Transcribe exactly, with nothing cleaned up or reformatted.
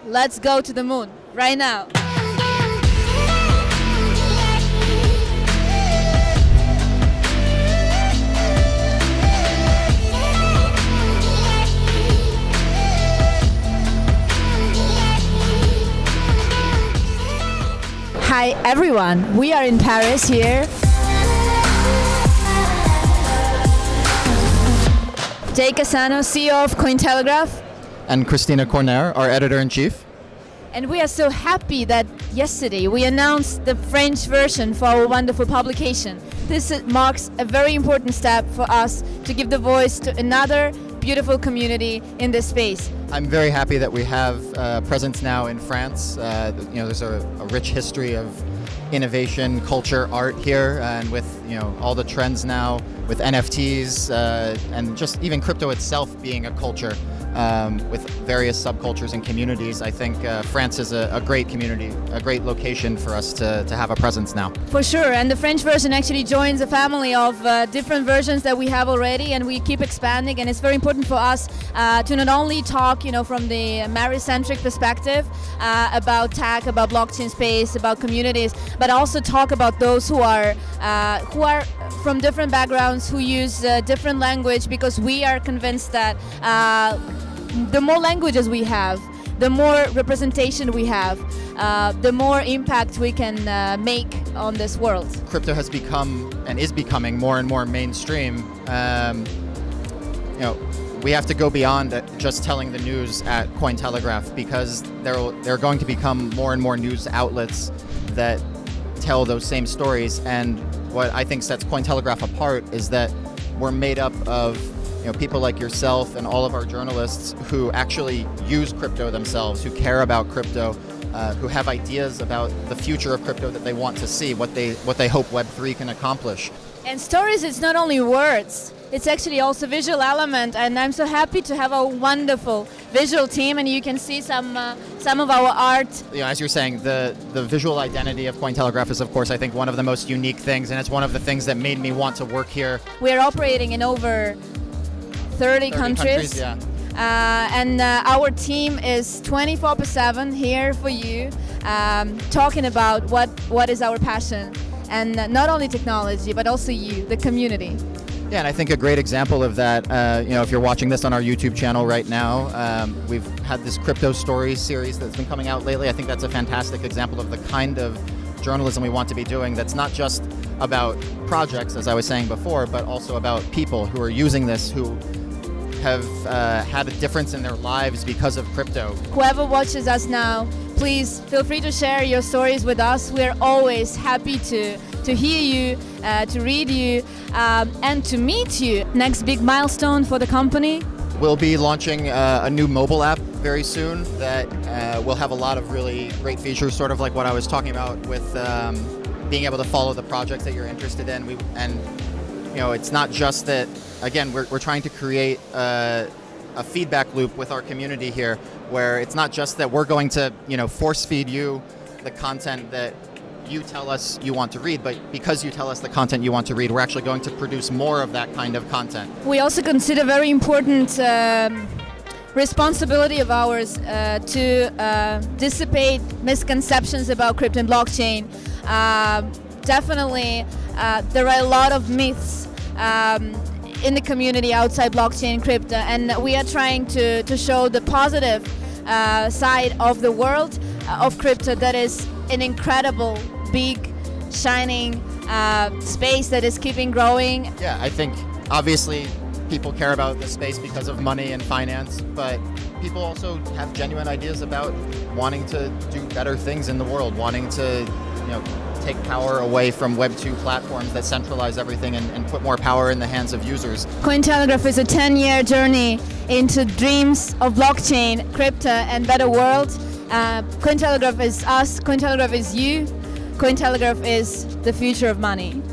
Let's go to the moon right now. Hi everyone, we are in Paris here. Jay Cassano, C E O of Cointelegraph. And Kristina Cornèr, our editor-in-chief. And we are so happy that yesterday we announced the French version for our wonderful publication. This marks a very important step for us to give the voice to another beautiful community in this space. I'm very happy that we have uh, presence now in France. Uh, you know, there's a, a rich history of innovation, culture, art here, and with you know all the trends now with N F Ts uh, and just even crypto itself being a culture um, with various subcultures and communities. I think uh, France is a, a great community, a great location for us to, to have a presence now. For sure, and the French version actually joins a family of uh, different versions that we have already, and we keep expanding. And it's very important for us uh, to not only talk, you know, from the Mary-centric perspective uh, about tech, about blockchain space, about communities, but also talk about those who are uh, who are from different backgrounds, who use uh, different language, because we are convinced that uh, the more languages we have, the more representation we have, uh, the more impact we can uh, make on this world. Crypto has become and is becoming more and more mainstream. Um, you know, we have to go beyond just telling the news at Cointelegraph, because there there are going to become more and more news outlets that tell those same stories. And what I think sets Cointelegraph apart is that we're made up of you know, people like yourself and all of our journalists who actually use crypto themselves, who care about crypto, uh, who have ideas about the future of crypto that they want to see, what they what they hope Web three can accomplish. And stories, it's not only words, it's actually also visual element, and I'm so happy to have a wonderful visual team, and you can see some uh, some of our art. You know, as you're saying, the, the visual identity of Cointelegraph is, of course, I think one of the most unique things, and it's one of the things that made me want to work here. We're operating in over thirty, thirty countries, countries yeah. uh, and uh, our team is twenty-four by seven here for you, um, talking about what, what is our passion, and uh, not only technology, but also you, the community. Yeah, and I think a great example of that, uh, you know, if you're watching this on our YouTube channel right now, um, we've had this Crypto Stories series that's been coming out lately. I think that's a fantastic example of the kind of journalism we want to be doing, that's not just about projects, as I was saying before, but also about people who are using this, who have uh, had a difference in their lives because of crypto. Whoever watches us now, please feel free to share your stories with us. We're always happy to, to hear you, uh, to read you, um, and to meet you. Next big milestone for the company? We'll be launching uh, a new mobile app very soon that uh, will have a lot of really great features, sort of like what I was talking about with um, being able to follow the projects that you're interested in. We, and you know, it's not just that, again, we're, we're trying to create a, a feedback loop with our community here, where it's not just that we're going to, you know, force feed you the content that you tell us you want to read, but because you tell us the content you want to read, we're actually going to produce more of that kind of content. We also consider very important um, responsibility of ours uh, to uh, dissipate misconceptions about crypto and blockchain. Uh, definitely, uh, there are a lot of myths um, in the community outside blockchain and crypto, and we are trying to, to show the positive uh, side of the world uh, of crypto, that is an incredible, big, shining uh, space that is keeping growing. Yeah, I think obviously people care about the space because of money and finance, but people also have genuine ideas about wanting to do better things in the world, wanting to, you know, take power away from Web two platforms that centralize everything and, and put more power in the hands of users. Cointelegraph is a ten-year journey into dreams of blockchain, crypto, and better world. Uh, Cointelegraph is us, Cointelegraph is you, Cointelegraph is the future of money.